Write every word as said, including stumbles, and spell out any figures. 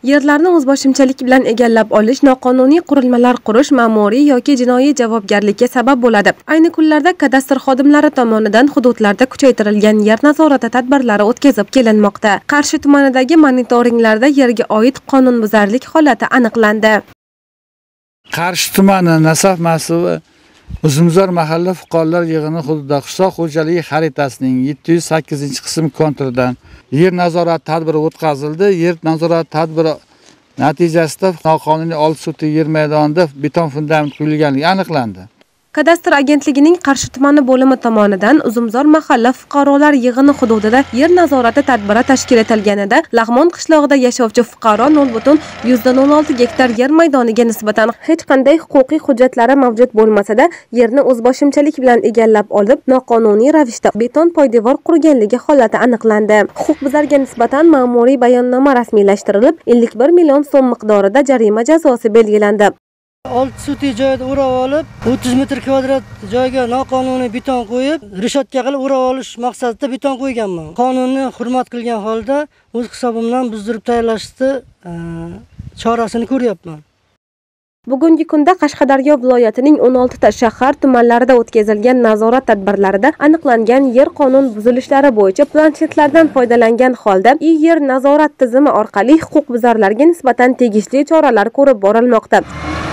Yerlarni o'zboshimchalik bilan egallab olish, noqonuniy qurilmalar qurish ma'muriy yoki jinoiy javobgarlikka sabab bo'ladi. Ayni kunlarda kadastr xodimlari tomonidan hududlarda kuchaytirilgan yer nazorati tadbirlari o'tkazib kelinmoqda. Qarshi tumanidagi monitoringlarda yerga oid qonunbuzarlik holati aniqlandi. Qarshi tumani Nasaf masivi Uzumzor mahalla fuqarolar yig'ini hududida qishloq xo'jaligi xaritasining yetti yuz sakkizinchi qism kontridan yer nazorati tadbiri o'tkazildi. Yer nazorati tadbiri natijasida noqonuniy olti sotik yer maydonida beton fundament quyilganligi aniqlandi. Kadastr agentligining Qarshi tumani bo'limi tomonidan Uzumzor mahalla fuqarolar yig'ini hududida yer nazorati tadbiri tashkil etilganida Lag'mon qishlog'ida yashovchi fuqaro nol butun yuzdan o'n olti gektar yer maydoniga nisbatan hech qanday huquqiy hujjatlari mavjud bo'lmasa-da, yerni o'zboshimchalik bilan egallab olib, noqonuniy ravishda beton poydevor qurganligi holati aniqlandi. Huquqbuzarga nisbatan ma'muriy bayonnoma rasmiylashtirilib, ellik bir million so'm miqdorida jarima jazosi belgilandi. olti sotik joyda o'rab olib, o'ttiz metr kvadrat joyga noqonuniy beton qo'yib, rishotka qilib o'rab olish maqsadida beton qo'yganman. Qonunni hurmat qilgan holda o'z hisobimdan buzdirib tayyorlashni chorasini ko'ryapman. Bugungi kunda Qashqadaryo viloyatining o'n olti ta shahar tumanlarida o'tkazilgan nazorat tadbirlarida aniqlangan yer qonun buzilishlari bo'yicha planshetlardan foydalangan holda i-yer nazorat tizimi orqali huquqbuzarlarga nisbatan tegishli choralar ko'rib borilmoqda.